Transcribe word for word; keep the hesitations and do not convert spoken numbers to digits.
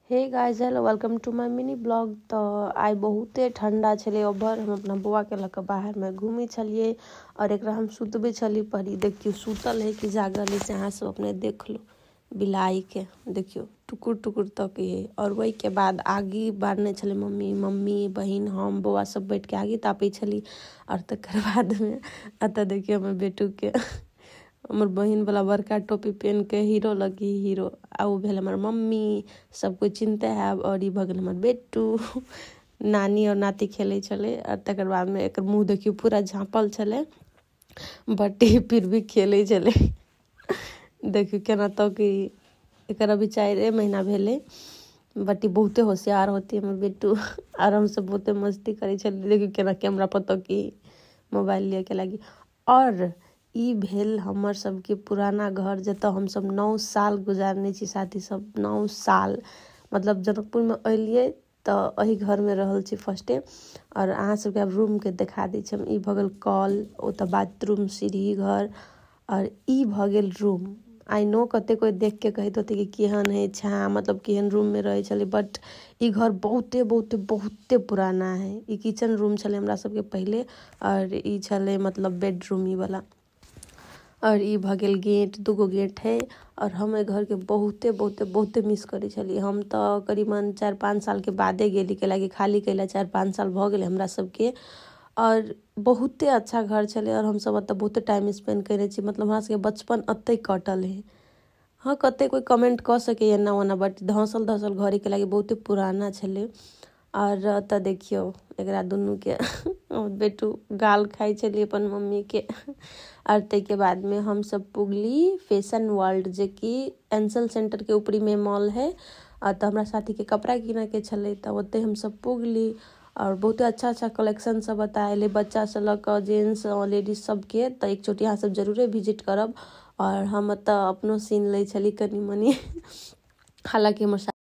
Hey guys hello welcome to my mini blog. तो I बहुते ठंडा छले ओवर हम अपना बौआ के लक बाहर में घूमी छलिए और एक हम सुतबे छली परी देखियो सुतल है कि जागल है से अहाँ सब अपने देख लो बिलाई के देखियो टुकुर टुकुर तक है। और वही के बाद आगी बारने छले मम्मी मम्मी बहन हम बौआ सब बैठ के आगी तापे छली। और तकर बाद में अत देखियो हमर बेटू के हमर बहन वाला बड़का टोपी पहन के हीरो लगी हीरो आ उ भेल हमर मम्मी सब कोई चिंते है। और ई भगल हमर बेटू नानी और नाती खेले छले। और तकर बाद में एक मुँह देखियो पूरा झाँपल छले बट फिर भी खेले छले देखियो केना तो कि एक अभी चार महीना भेले बट बहुते होशियार होती हमर बेटू। और हम सब बहुते मस्ती करे छले देखियो केना कैमरा पर तो कि मोबाइल लिए के लगी। और ई भेल हमर सबके पुराना घर जत हम सब नौ साल गुजारने छी साथी सब नौ साल मतलब जनकपुर में अलिए तो अही घर में रहल छी फर्स्टे। और अहाँ सबके अब रूम के दिखा दी छी हम। ई भगल कॉल ओ तो बाथरूम सीढ़ी घर और ई भगल रूम। आई नो कते कोई देख के कहत होते कि केहन है छा मतलब केहन रूम में रहे छले बट ई घर बहुते बहुते बहुते पुराना है। ई किचन रूम छले हमरा सबके पहले और ई छले मतलब बेडरूम ई वाला। और ई भगल गेट दूगो गेट है। और हम घर के बहुते बहुते बहुते मिस करे छली। हम तो करीबन चार पाँच साल के बादे गेली के लागी खाली कैला चार पाँच साल भ गेले हमरा सबके। और बहुते अच्छा घर छले और हम सब अत बहुते टाइम स्पेंड करे छी मतलब हमरा सबके बचपन अत्ते कटल है। हाँ कते कोई कमेंट कर सके ना ओना बट धसल धसल घर के लागी बहुते पुराना छले। और अत देखियो एकरा दुनू के बेटू गाल खाई छली अपन मम्मी के। और ते के बाद में हम सब पुगली फैशन वर्ल्ड जे कि एंसल सेंटर के ऊपरी में मॉल है। और तो हमरा साथी के कपड़ा किने के छले तो ओते हम सब पुगली और बहुत अच्छा अच्छा कलेक्शन सब बताए बच्चा से लक जेंट्स लेडीज सबके। तो एक चोटी यहाँ सब जरूर विजिट करब। और हम तो अपनो सीन ले छली कनी मनी हालांकि हमर